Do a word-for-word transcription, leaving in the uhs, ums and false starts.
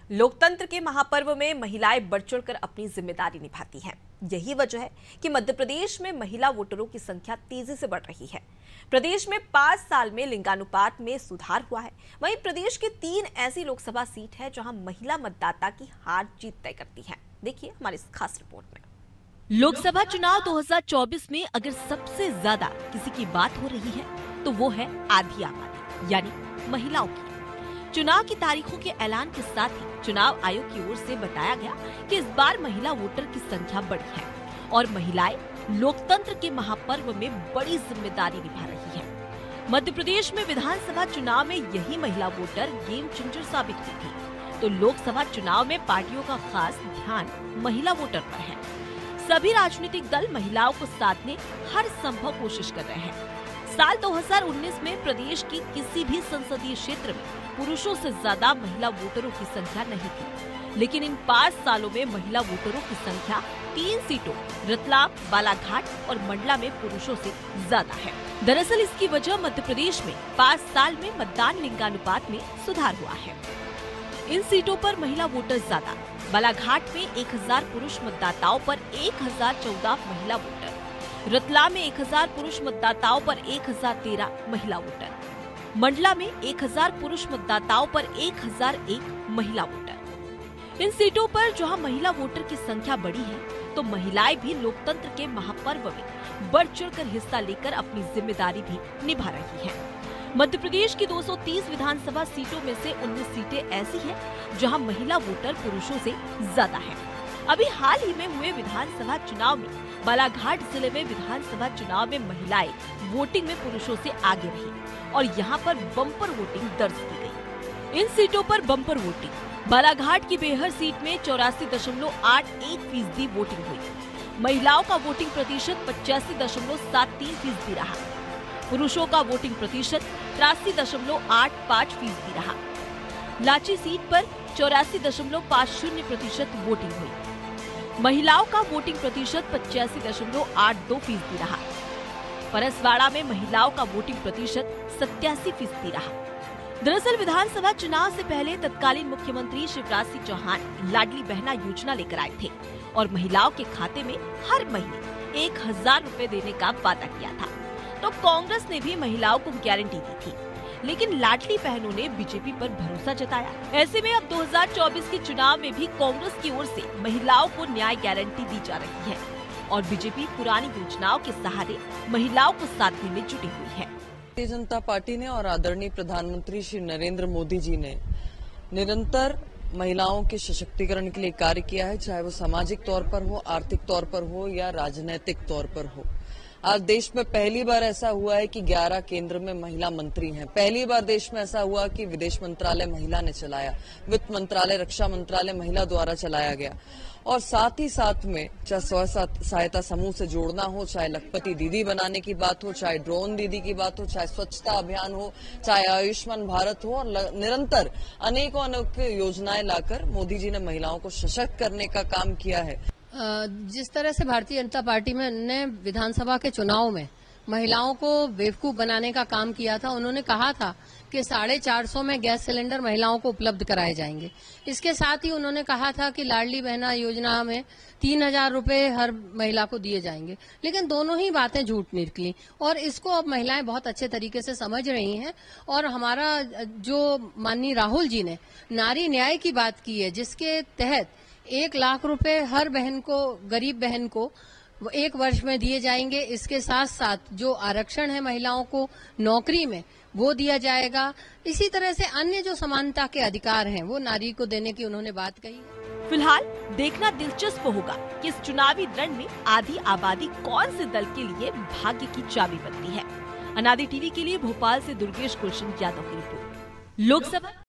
लोकतंत्र के महापर्व में महिलाएं बढ़ चढ़कर अपनी जिम्मेदारी निभाती हैं। यही वजह है कि मध्य प्रदेश में महिला वोटरों की संख्या तेजी से बढ़ रही है। प्रदेश में पांच साल में लिंगानुपात में सुधार हुआ है। वहीं प्रदेश की तीन ऐसी लोकसभा सीट है जहां महिला मतदाता की हार जीत तय करती है। देखिए हमारी इस खास रिपोर्ट में। लोकसभा चुनाव दो हज़ार चौबीस में अगर सबसे ज्यादा किसी की बात हो रही है तो वो है आधी आबादी यानी महिलाओं की। चुनाव की तारीखों के ऐलान के साथ ही चुनाव आयोग की ओर से बताया गया कि इस बार महिला वोटर की संख्या बढ़ी है और महिलाएं लोकतंत्र के महापर्व में बड़ी जिम्मेदारी निभा रही हैं। मध्य प्रदेश में विधानसभा चुनाव में यही महिला वोटर गेम चेंजर साबित हुई थी, तो लोकसभा चुनाव में पार्टियों का खास ध्यान महिला वोटर पर है। सभी राजनीतिक दल महिलाओं को साधने हर संभव कोशिश कर रहे हैं। साल दो हज़ार उन्नीस में प्रदेश की किसी भी संसदीय क्षेत्र में पुरुषों से ज्यादा महिला वोटरों की संख्या नहीं थी, लेकिन इन पाँच सालों में महिला वोटरों की संख्या तीन सीटों रतलाम, बालाघाट और मंडला में पुरुषों से ज्यादा है। दरअसल इसकी वजह मध्य प्रदेश में पाँच साल में मतदान लिंगानुपात में सुधार हुआ है। इन सीटों पर महिला वोटर ज्यादा। बालाघाट में एक हज़ार पुरुष मतदाताओं पर एक हज़ार चौदह महिला वोटर, रतलाम में एक हज़ार पुरुष मतदाताओं पर एक हज़ार तेरह महिला वोटर, मंडला में एक हज़ार पुरुष मतदाताओं पर एक हज़ार एक महिला वोटर। इन सीटों पर जहां महिला वोटर की संख्या बढ़ी है, तो महिलाएं भी लोकतंत्र के महापर्व में बढ़ चढ़कर हिस्सा लेकर अपनी जिम्मेदारी भी निभा रही हैं। मध्य प्रदेश की दो सौ तीस विधानसभा सीटों में से उन्नीस सीटें ऐसी हैं जहां महिला वोटर पुरुषों से ज्यादा है। अभी हाल ही में हुए विधानसभा चुनाव में बालाघाट जिले में विधानसभा चुनाव में महिलाएं वोटिंग में पुरुषों से आगे रही और यहां पर बम्पर वोटिंग दर्ज की गई। इन सीटों पर बम्पर वोटिंग। बालाघाट की बेहर सीट में चौरासी दशमलव आठ एक फीसदी वोटिंग हुई। महिलाओं का वोटिंग प्रतिशत पचासी दशमलव सात तीन फीसदी रहा। पुरुषों का वोटिंग प्रतिशत तिरासी दशमलव आठ पाँच फीसदी रहा। लाची सीट पर चौरासी दशमलव पाँच शून्य प्रतिशत वोटिंग हुई। महिलाओं का वोटिंग प्रतिशत पचासी दशमलव आठ दो फीसदी रहा। परसवाड़ा में महिलाओं का वोटिंग प्रतिशत सत्तासी फीसदी रहा। दरअसल विधानसभा चुनाव से पहले तत्कालीन मुख्यमंत्री शिवराज सिंह चौहान लाडली बहना योजना लेकर आए थे और महिलाओं के खाते में हर महीने एक हजार रूपए देने का वादा किया था। तो कांग्रेस ने भी महिलाओं को गारंटी दी थी, लेकिन लाडली बहनों ने बीजेपी पर भरोसा जताया। ऐसे में अब दो हज़ार चौबीस के चुनाव में भी कांग्रेस की ओर से महिलाओं को न्याय गारंटी दी जा रही है और बीजेपी पुरानी योजनाओं के सहारे महिलाओं को साधने में जुटी हुई है। भारतीय जनता पार्टी ने और आदरणीय प्रधानमंत्री श्री नरेंद्र मोदी जी ने निरंतर महिलाओं के सशक्तिकरण के लिए कार्य किया है, चाहे वो सामाजिक तौर पर हो, आर्थिक तौर पर हो या राजनीतिक तौर पर हो। आज देश में पहली बार ऐसा हुआ है कि ग्यारह केंद्र में महिला मंत्री हैं। पहली बार देश में ऐसा हुआ कि विदेश मंत्रालय महिला ने चलाया, वित्त मंत्रालय, रक्षा मंत्रालय महिला द्वारा चलाया गया। और साथ ही साथ में चाहे स्व सहायता समूह से जोड़ना हो, चाहे लखपति दीदी बनाने की बात हो, चाहे ड्रोन दीदी की बात हो, चाहे स्वच्छता अभियान हो, चाहे आयुष्मान भारत हो, और निरंतर अनेकों अनेक योजनाएं लाकर मोदी जी ने महिलाओं को सशक्त करने का काम किया है। जिस तरह से भारतीय जनता पार्टी में ने विधानसभा के चुनाव में महिलाओं को बेवकूफ बनाने का काम किया था, उन्होंने कहा था कि साढ़े चार सौ में गैस सिलेंडर महिलाओं को उपलब्ध कराए जाएंगे। इसके साथ ही उन्होंने कहा था कि लाडली बहना योजना में तीन हजार रूपये हर महिला को दिए जाएंगे, लेकिन दोनों ही बातें झूठ निकली और इसको अब महिलाएं बहुत अच्छे तरीके से समझ रही हैं। और हमारा जो माननीय राहुल जी ने नारी न्याय की बात की है, जिसके तहत एक लाख रुपए हर बहन को, गरीब बहन को एक वर्ष में दिए जाएंगे। इसके साथ साथ जो आरक्षण है महिलाओं को नौकरी में वो दिया जाएगा। इसी तरह से अन्य जो समानता के अधिकार हैं वो नारी को देने की उन्होंने बात कही। फिलहाल देखना दिलचस्प होगा कि इस चुनावी रण में आधी आबादी कौन से दल के लिए भाग्य की चाबी बनती है। अनादि टीवी के लिए भोपाल से दुर्गेश गुलशन यादव की रिपोर्ट। लोकसभा